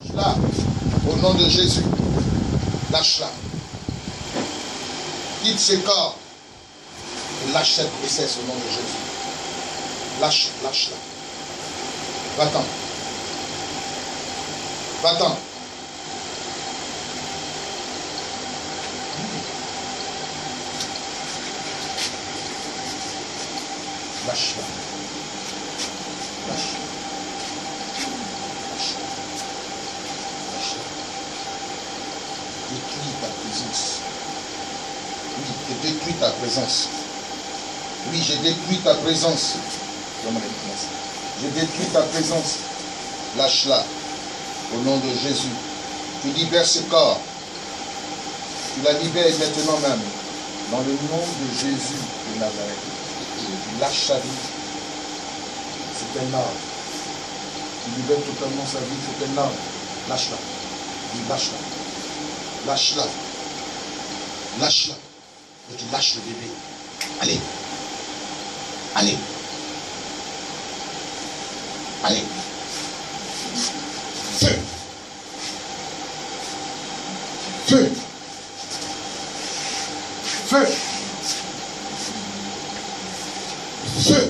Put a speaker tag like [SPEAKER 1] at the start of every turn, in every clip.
[SPEAKER 1] Lâche-la. Au nom de Jésus. Lâche-la. Quitte ce corps. Et lâche cette grossesse au nom de Jésus. Lâche-la. Va-t'en. Va-t'en. Lâche-la. Lâche-la. Lâche-la. Lâche-la. Détruis ta présence. Oui, je détruis ta présence. Oui, je détruis ta présence. Je détruis ta présence. Lâche-la. Au nom de Jésus. Tu libères ce corps. Tu la libères maintenant même. Dans le nom de Jésus de Nazareth. Tu lâches sa vie. C'est un arbre. Tu libères totalement sa vie. C'est un arbre. Lâche-la. Lâche-la. Lâche-la. Lâche-la. Et tu lâches le bébé. Allez. Allez. Allez. Feu. Feu. Feu. Feu.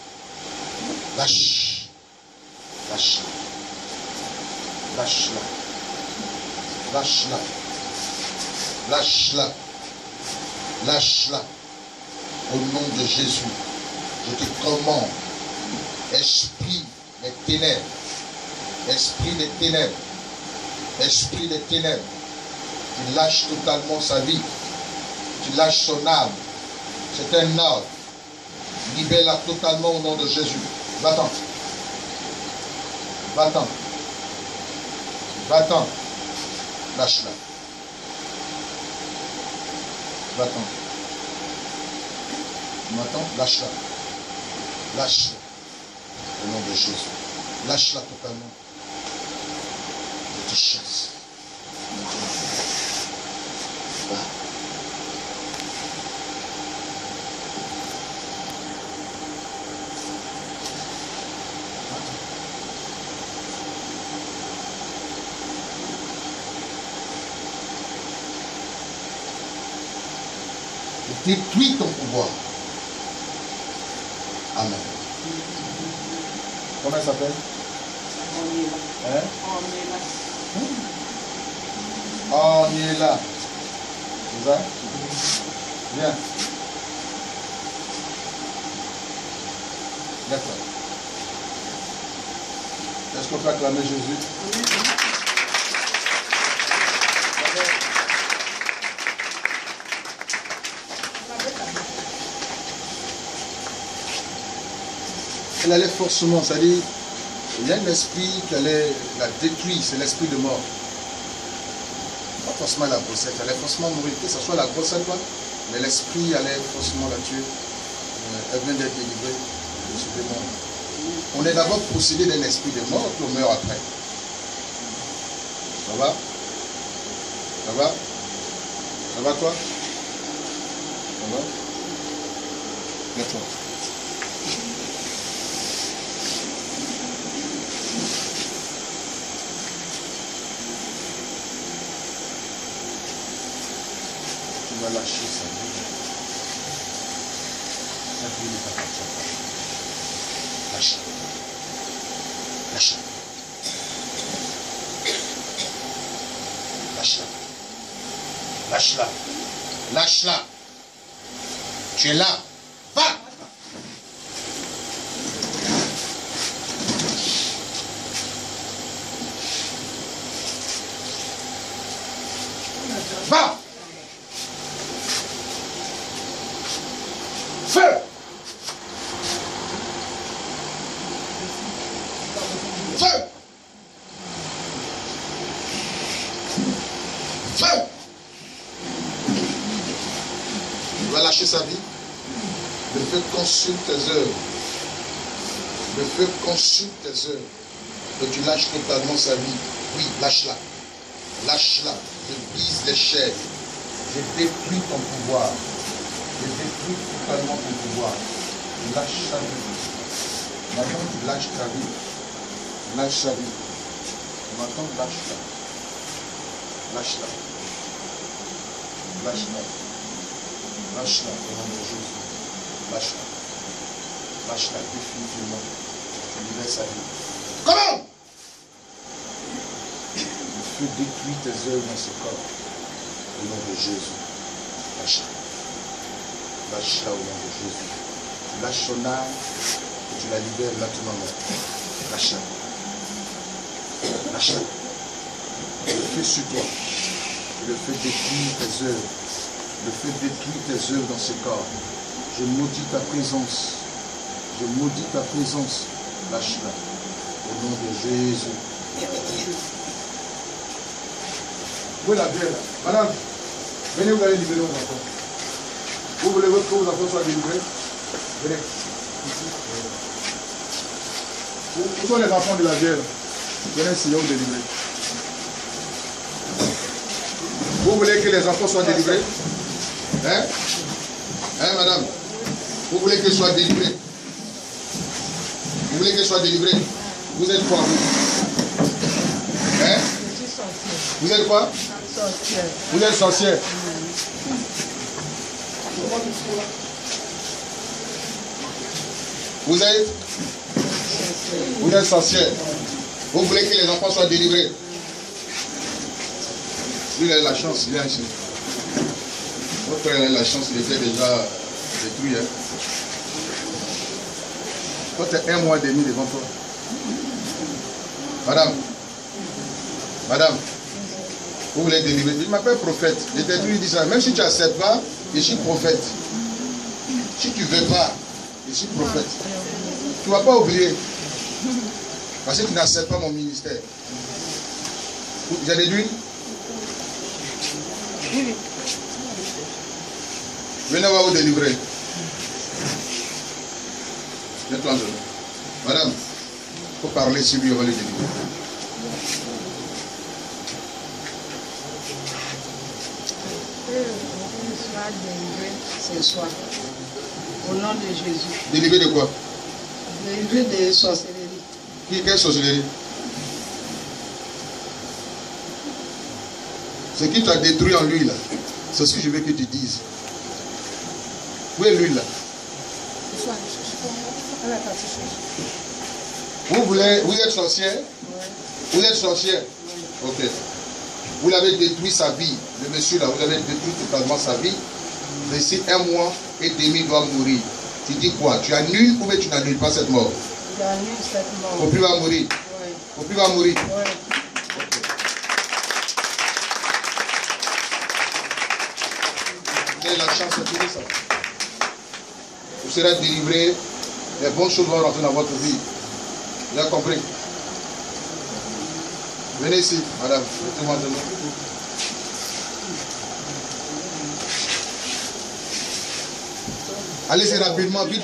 [SPEAKER 1] Lâche. Lâche-la. Lâche-la. Lâche-la. Lâche-la. Lâche-la. Au nom de Jésus, je te commande, esprit des ténèbres, esprit des ténèbres, esprit des ténèbres, tu lâches totalement sa vie, tu lâches son âme, c'est un ordre, libère-la totalement au nom de Jésus. Va-t'en, va-t'en, va-t'en, lâche-la, va-t'en. Maintenant, lâche-la. Lâche-la. Au nom de Jésus. Lâche-la totalement. Je te chasse. Va. Je détruis ton pouvoir. Amen. Comment elle s'appelle? Hein? Aniela. C'est ça? Viens. D'accord. Est-ce qu'on peut acclamer Jésus? Elle allait forcément, c'est-à-dire, il y a un esprit qui allait la détruire, c'est l'esprit de mort. Pas forcément la grossesse, elle allait forcément mourir, que ce soit la grossesse, quoi, mais l'esprit allait forcément la tuer. Elle vient d'être délivrée de ce démon. On est d'abord possédé d'un esprit de mort, puis on meurt après. Ça va? Ça va? Ça va toi? Ça va? D'accord. Va lâcher sa vie. Sa vie ne t'appartient pas. Lâche-la. Lâche-la. Lâche-la. Lâche-la. Lâche-la. Tu es là. Va. Va. Feu! Feu! Feu! Il va lâcher sa vie. Le feu consume tes œuvres. Le feu consume tes œuvres. Et tu lâches totalement sa vie. Oui, lâche-la. Lâche-la. Je brise les chaînes. Je détruis ton pouvoir. Je détruis totalement ton pouvoir. Lâche sa vie. Maintenant, tu lâches ta vie. Lâche sa vie. Maintenant, lâche-la. Lâche-la. Lâche-la. Lâche-la au nom de Jésus. Lâche-la. Lâche-la définitivement. Tu lui laisses sa vie. Comment? Le feu détruit tes œuvres dans ce corps. Au nom de Jésus. Lâche-la. Lâche-la au nom de Jésus. Tu lâches son âme et tu la libères maintenant. Lâche-la. Lâche-la. Le feu sur toi. Le feu détruit tes œuvres. Le feu détruit tes œuvres dans ce corps. Je maudis ta présence. Je maudis ta présence. Lâche-la. Au nom de Jésus. Où est la bière là? Madame, venez, vous allez libérer vos enfants. Vous voulez que vos enfants soient délivrés? Venez. Où sont les enfants de la bière? Venez essayer de délivrer. Vous voulez que les enfants soient délivrés? Hein? Hein, madame? Vous voulez qu'ils soient délivrés? Vous voulez qu'ils soient délivrés? Vous êtes quoi? Hein? Vous êtes quoi? Sorcière. Vous êtes sorcière. Vous êtes sorcière. Vous voulez que les enfants soient délivrés? Lui, il a la chance, il est ici. Votre frère a la chance, il était déjà détruit. Hein? Toi, tu as 1 mois et demi devant toi. Madame, vous voulez délivrer? Je m'appelle prophète. Je t'ai dit ça. Même si tu n'acceptes pas, je suis prophète. Si tu ne veux pas, je suis prophète. Tu ne vas pas oublier. Parce que tu n'acceptes pas mon ministère. J'ai déduit? Venez voir vous délivrer. Madame, il faut parler sur lui, on va le délivrer.
[SPEAKER 2] Délivré ce soir. Au nom de Jésus.
[SPEAKER 1] Délivré de quoi?
[SPEAKER 2] Délivré de sorcellerie.
[SPEAKER 1] Quelle sorcellerie? Ce qui t'a détruit en lui là, c'est ce que je veux que tu dises. Où est lui là? Vous êtes sorcière? Vous êtes sorcière? Ok. Vous l'avez détruit sa vie. Le monsieur là, vous l'avez détruit totalement sa vie. D'ici 1 mois et demi, il doit mourir. Tu dis quoi? Tu annules ou bien tu n'annules pas cette mort?
[SPEAKER 2] J'annule cette mort.
[SPEAKER 1] Au plus va mourir.
[SPEAKER 2] Oui.
[SPEAKER 1] Au plus va mourir.
[SPEAKER 2] Oui.
[SPEAKER 1] Okay. Vous avez la chance de trouver ça. Vous serez délivré. Les bonnes choses vont rentrer dans votre vie. Vous avez compris? Venez ici, madame. Mettez-moi de nous. Allez-y rapidement, vite.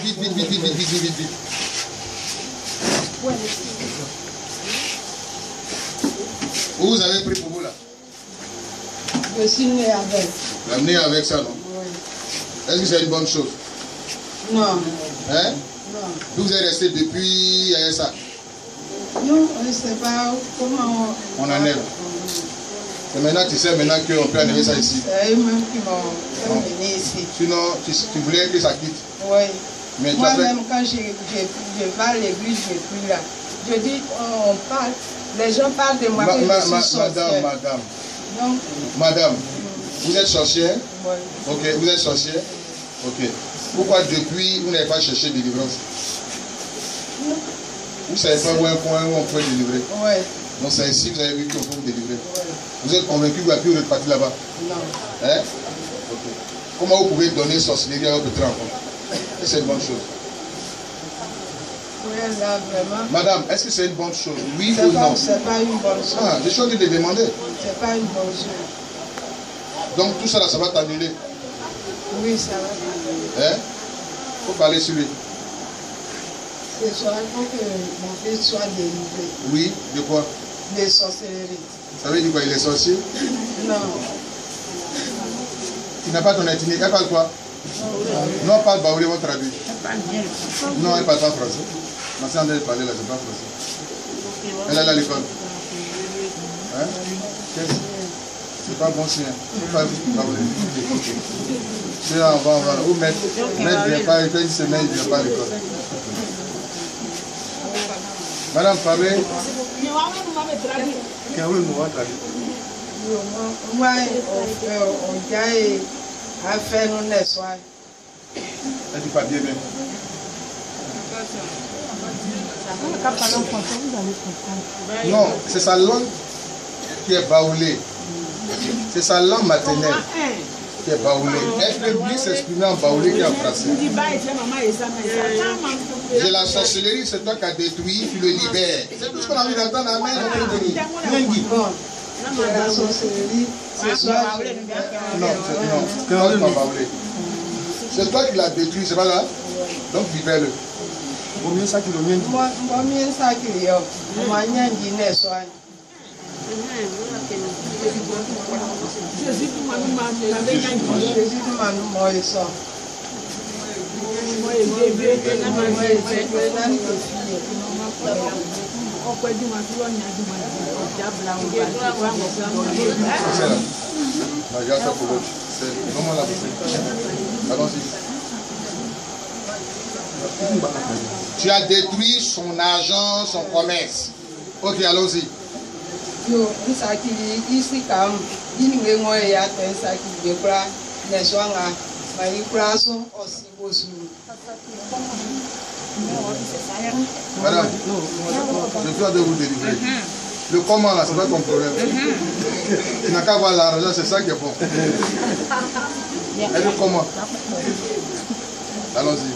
[SPEAKER 1] Où vous avez pris pour vous là?
[SPEAKER 2] Je suis né avec.
[SPEAKER 1] Vous amenez avec ça, non?
[SPEAKER 2] Oui.
[SPEAKER 1] Est-ce que c'est une bonne chose?
[SPEAKER 2] Non.
[SPEAKER 1] Hein?
[SPEAKER 2] Non.
[SPEAKER 1] Vous êtes resté depuis ça?
[SPEAKER 2] Non, on ne sait pas comment
[SPEAKER 1] on enlève. Et maintenant, tu sais maintenant qu'on peut enlever ça ici.
[SPEAKER 2] C'est eux-mêmes qui m'ont amené ici.
[SPEAKER 1] Sinon, tu voulais que ça quitte?
[SPEAKER 2] Oui.
[SPEAKER 1] Mais
[SPEAKER 2] moi-même, quand je vais à l'église, je prie là. Je dis, on parle, les gens parlent de moi que je suis sorcière.
[SPEAKER 1] Madame, vous êtes sorcière?
[SPEAKER 2] Oui.
[SPEAKER 1] Ok, vous êtes sorcière? Ok. Pourquoi depuis, vous n'avez pas cherché de délivrance?
[SPEAKER 2] Non.
[SPEAKER 1] Vous ne savez pas où un coin où on peut délivrer?
[SPEAKER 2] Oui.
[SPEAKER 1] Donc c'est ici que vous avez vu qu'on peut vous délivrer.
[SPEAKER 2] Oui.
[SPEAKER 1] Vous êtes convaincu que vous n'avez plus repartir là-bas?
[SPEAKER 2] Non.
[SPEAKER 1] Hein? Ok. Comment vous pouvez donner sorcellerie à votre enfant? C'est une bonne chose.
[SPEAKER 2] Oui, là, vraiment.
[SPEAKER 1] Madame, est-ce que c'est une bonne chose? Oui ou non?
[SPEAKER 2] C'est pas une bonne chose.
[SPEAKER 1] Ah, je suis en train de demander.
[SPEAKER 2] C'est pas une bonne chose.
[SPEAKER 1] Donc tout ça là, ça va t'annuler?
[SPEAKER 2] Oui, ça va t'annuler.
[SPEAKER 1] Hein? Il faut parler sur lui.
[SPEAKER 2] Ce soir, il faut que mon fils soit délivré.
[SPEAKER 1] Oui, de quoi?
[SPEAKER 2] De sorcellerie.
[SPEAKER 1] Ça veut dire quoi? Il est sorcier?
[SPEAKER 2] Non.
[SPEAKER 1] Il n'a pas ton ethnie. Elle parle quoi? Non, elle parle baoulé, on traduit. Non, elle ne parle pas français. Ma soeur, elle parle là, c'est pas français. Elle est à l'école. Hein? C'est pas bon signe. C'est là, on va. Ou mettre vient pas, il fait une semaine, il vient pas à l'école. Madame, parlez.
[SPEAKER 2] Moi, on a fait nos soins.
[SPEAKER 1] Elle dit pas bien même. Non, c'est sa langue qui est baoulée. C'est sa langue maternelle qui est baoulée. Elle peut plus s'exprimer en baoulé qu'en français. C'est la sorcellerie, c'est toi qui as détruit, tu le libères. C'est tout ce qu'on a envie d'entendre. Amen.
[SPEAKER 2] La sorcellerie, c'est soit
[SPEAKER 1] non, c'est toi qui l'as détruit, c'est pas là. Donc libère-le. Combien ça qu'il y a?
[SPEAKER 2] Combien ça qu'il y a?
[SPEAKER 1] Tu as détruit son argent, son commerce. Ok, allons-y.
[SPEAKER 2] Yo, nsakiri isi ka m iniwe nwe ya te nsakiri kura neswanga ma ikura so osibosuru.
[SPEAKER 1] Madame, je dois de vous délivrer. Le comment là, c'est pas ton problème. Tu n'as qu'à avoir l'argent, c'est ça qui est bon. Et le comment? Allons-y.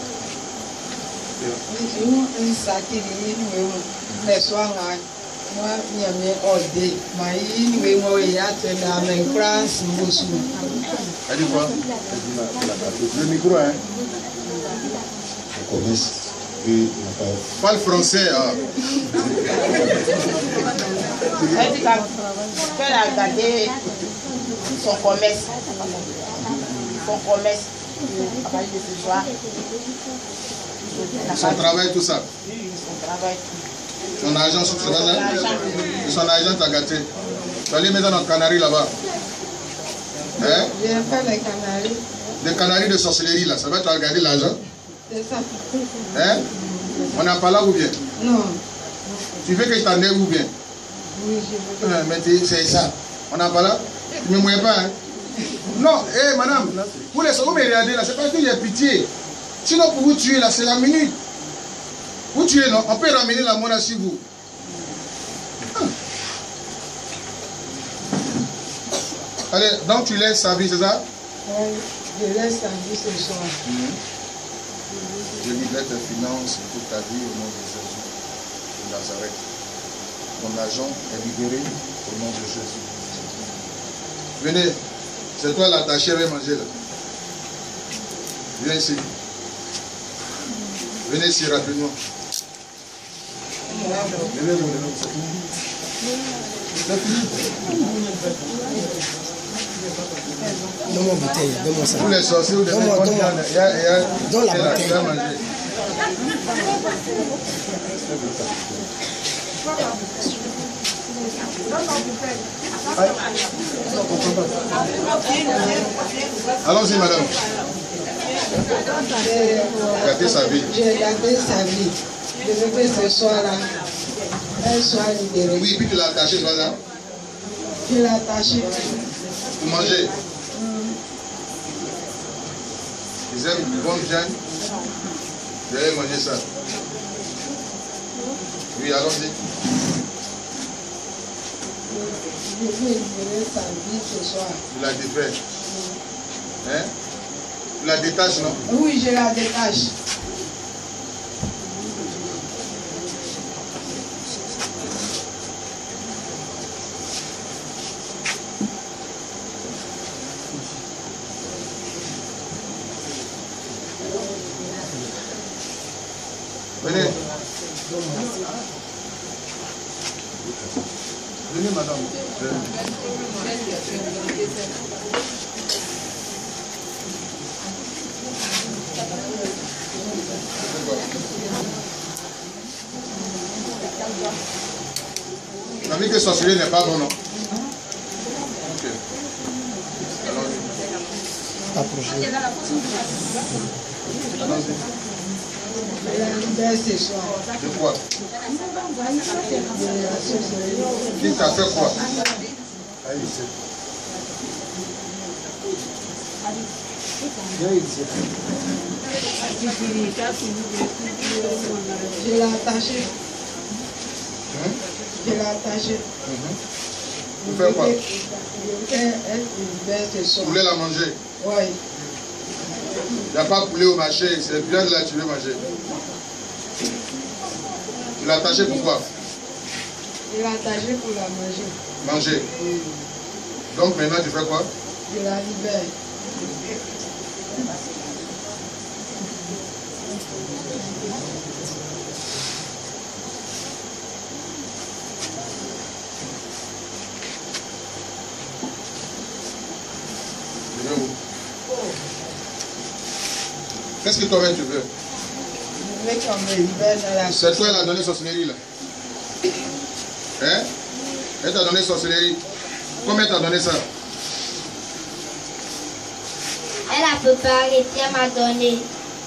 [SPEAKER 2] Nsakiri iniwe neswanga. Moi, il y a mes ordres. Mais il y a des France,
[SPEAKER 1] elle dit quoi? Le micro, hein? Parle français, hein?
[SPEAKER 2] Elle dit qu'elle a gardé son commerce. Son commerce. À partir de ce soir.
[SPEAKER 1] Son travail, tout ça?
[SPEAKER 2] Oui, son travail.
[SPEAKER 1] Son argent, son argent t'a gâté. Tu vas aller mettre dans le canari là-bas. Hein?
[SPEAKER 2] Je n'aime pas les canaris.
[SPEAKER 1] Les canaris de sorcellerie là, ça va te regarder l'argent?
[SPEAKER 2] C'est ça.
[SPEAKER 1] Hein? On n'a pas là ou bien?
[SPEAKER 2] Non.
[SPEAKER 1] Tu veux que je t'en aie ou bien?
[SPEAKER 2] Oui, je veux.
[SPEAKER 1] Mais c'est ça. On n'a pas là? Tu ne me mouilles pas, hein? Non, hé madame, vous me regardez là, c'est pas que j'ai pitié. Sinon pour vous tuer là, c'est la minute. Vous tuez, non? On peut ramener la monnaie sur vous. Allez, donc tu laisses sa vie, c'est ça?
[SPEAKER 2] Oui, je laisse sa vie ce soir.
[SPEAKER 1] Je libère tes finances pour ta vie au nom de Jésus de Nazareth. Ton argent est libéré au nom de Jésus. Venez, c'est toi l'attaché, viens manger là. Viens ici. Venez ici rapidement.
[SPEAKER 3] Donne-moi une bouteille, donne-moi ça.
[SPEAKER 1] Vous les sorciers, vous les
[SPEAKER 3] donne la bouteille.
[SPEAKER 1] Allons-y, madame. Gardez sa vie.
[SPEAKER 2] J'ai gardé sa vie. Je veux que ce soir-là, elle soit libérée.
[SPEAKER 1] Oui, puis tu l'as attaché, toi là.
[SPEAKER 2] Je l'ai attaché.
[SPEAKER 1] Pour manger. Ils aiment une bonne viande. Vous allez manger ça. Oui, allons-y.
[SPEAKER 2] Je veux libérer sa vie ce soir.
[SPEAKER 1] Tu la défais. Hein? Tu la détaches, non?
[SPEAKER 2] Oui, je la détache.
[SPEAKER 1] Venez. Venez, madame. La vie que sorcellerie n'est pas bon, non?
[SPEAKER 3] approcher.
[SPEAKER 1] De quoi? Qui t'a fait quoi?
[SPEAKER 4] Je l'ai attaché. Je l'ai attaché.
[SPEAKER 1] Tu fais quoi?
[SPEAKER 4] Vous
[SPEAKER 1] voulez la manger?
[SPEAKER 4] Oui.
[SPEAKER 1] Il n'y a pas poulet au marché, c'est bien de là que tu veux manger. Tu l'as attaché pourquoi?
[SPEAKER 4] Je l'ai attaché pour la manger.
[SPEAKER 1] Manger. Donc maintenant tu fais quoi?
[SPEAKER 4] Je la libère.
[SPEAKER 1] Qu'est-ce que toi-même tu veux?
[SPEAKER 4] Je veux qu'on me libère dans la...
[SPEAKER 1] C'est toi qui a donné sorcellerie là. Hein? Elle t'a donné sorcellerie. Combien t'as donné ça?
[SPEAKER 5] Elle a préparé, puis elle m'a donné.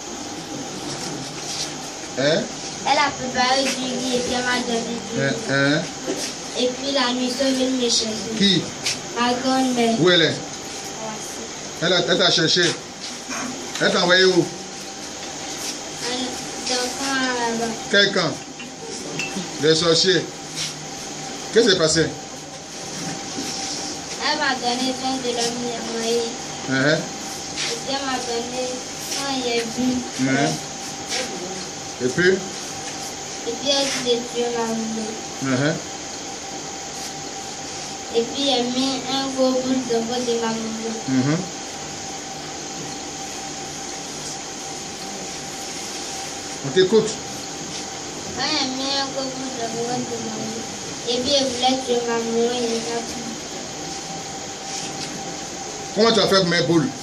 [SPEAKER 1] Hein?
[SPEAKER 5] Elle a préparé du riz et puis elle m'a donné du riz.
[SPEAKER 1] Hein?
[SPEAKER 5] Et puis la nuit, ils sont venus me chercher.
[SPEAKER 1] Qui?
[SPEAKER 5] Ma grand-mère.
[SPEAKER 1] Où elle est? Elle t'a cherché. Elle t'a envoyé où?
[SPEAKER 5] Dans le camp là-bas.
[SPEAKER 1] Quel camp? Les sorciers. Qu'est-ce qui s'est passé?
[SPEAKER 5] Elle m'a donné fin de l'homme noyé.
[SPEAKER 1] Hein?
[SPEAKER 5] Et puis elle m'a donné quand il est bu.
[SPEAKER 1] Hein? Et puis?
[SPEAKER 5] Et puis elle dit de tuer ma maman.
[SPEAKER 1] Hein?
[SPEAKER 5] Et puis elle a mis un gros boule de voix de ma maman.
[SPEAKER 1] On t'écoute.
[SPEAKER 5] Quand elle a mis un gros boule de voix de ma maman. Et puis elle voulait tuer ma maman, il était à tout.
[SPEAKER 1] Comment tu as fait pour mes boules?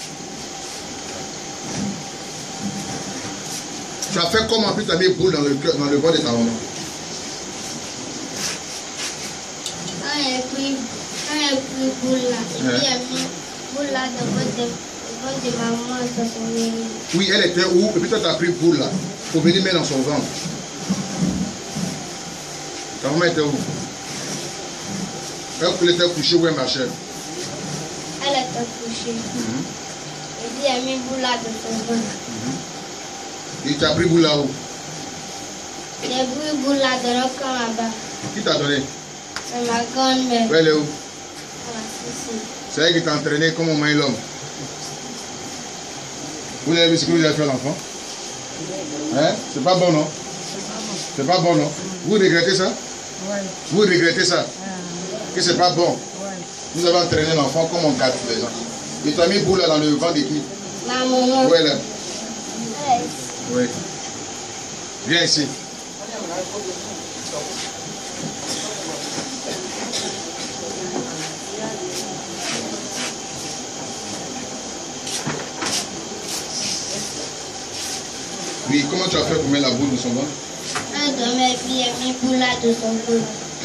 [SPEAKER 1] Tu as fait comment puis tu as mis boule dans le ventre de ta maman?
[SPEAKER 5] Quand elle a pris boule là, et puis elle a mis boule là dans le ventre de maman, ça s'en est.
[SPEAKER 1] Oui, elle était où? Et puis toi tu as pris boule là pour venir mettre dans son ventre. Ta maman était où? Elle était couchée où elle marchait?
[SPEAKER 5] Elle était couchée. Et puis elle a mis boule là dans son ventre.
[SPEAKER 1] Et tu as pris boule là où?
[SPEAKER 5] J'ai pris boule là dans le camp là-bas.
[SPEAKER 1] Qui t'a donné?
[SPEAKER 5] C'est ma grand-mère.
[SPEAKER 1] Où elle est où?
[SPEAKER 5] Ici.
[SPEAKER 1] C'est elle qui t'a entraîné comme on maille l'homme. Vous avez vu ce que vous avez fait à l'enfant? Hein? C'est pas bon, non? C'est pas bon, non? Vous regrettez ça?
[SPEAKER 4] Oui.
[SPEAKER 1] Vous regrettez ça? Que c'est pas bon?
[SPEAKER 4] Oui.
[SPEAKER 1] Vous avez entraîné l'enfant comme on gâte les gens. Et tu as mis boule là dans le ventre de qui?
[SPEAKER 5] Ma maman.
[SPEAKER 1] Où elle est?
[SPEAKER 5] Elle est ici.
[SPEAKER 1] Oui. Viens ici. Oui, comment tu as fait pour mettre la boule dans son ventre?
[SPEAKER 5] Elle dormait et puis elle a mis boule là dans son cou.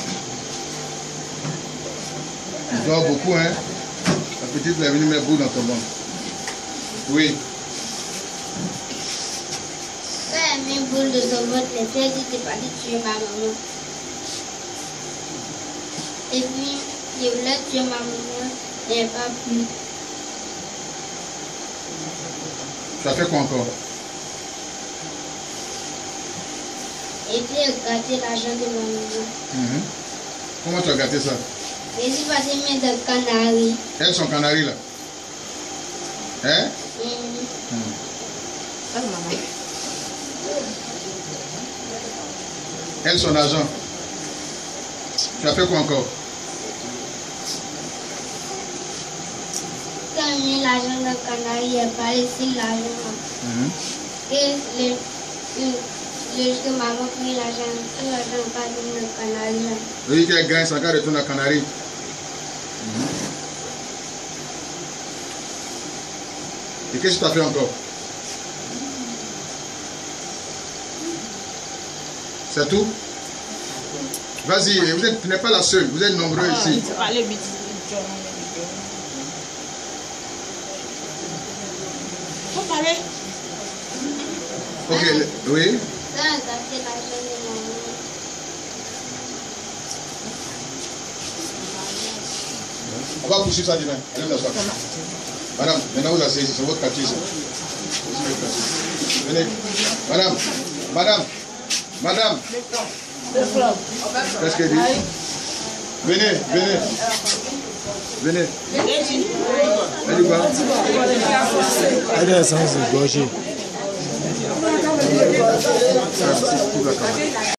[SPEAKER 1] Tu dors beaucoup, hein? La petite elle est venue mettre boule dans ton ventre. Oui.
[SPEAKER 5] Quand elle a mis boule dans son ventre, les filles disent que t'es parti tuer ma maman. Et puis, je voulais tuer ma maman, et elle n'a pas pu.
[SPEAKER 1] Tu as fait quoi encore?
[SPEAKER 5] Et puis, elle a gâté l'argent de ma maman.
[SPEAKER 1] Comment tu as gâté ça?
[SPEAKER 5] Et je suis passé mettre des canaries.
[SPEAKER 1] Elles sont canaries là. Hein? Elles sont d'argent. Tu as fait quoi encore?
[SPEAKER 5] Quand elle a mis l'argent dans le canari, elle parlait ici l'argent. Et que maman pris l'argent, tout l'argent pas dans le canari là.
[SPEAKER 1] Oui, qu'elle gagne, ça garde retourne à Canaries. Et qu'est-ce que tu as fait encore? C'est tout? Vas-y, tu n'es pas la seule, vous êtes nombreux ici.
[SPEAKER 2] parler.
[SPEAKER 1] Ok, oui.
[SPEAKER 5] Ça a gâté l'argent de maman.
[SPEAKER 1] On va poursuivre ça demain. Allez vous asseoir. Madame, maintenant vous asseyez, c'est votre quartier. Venez. Madame. Qu'est-ce qu'elle dit? Venez. Elle dit quoi?
[SPEAKER 3] Elle est sans gorgée.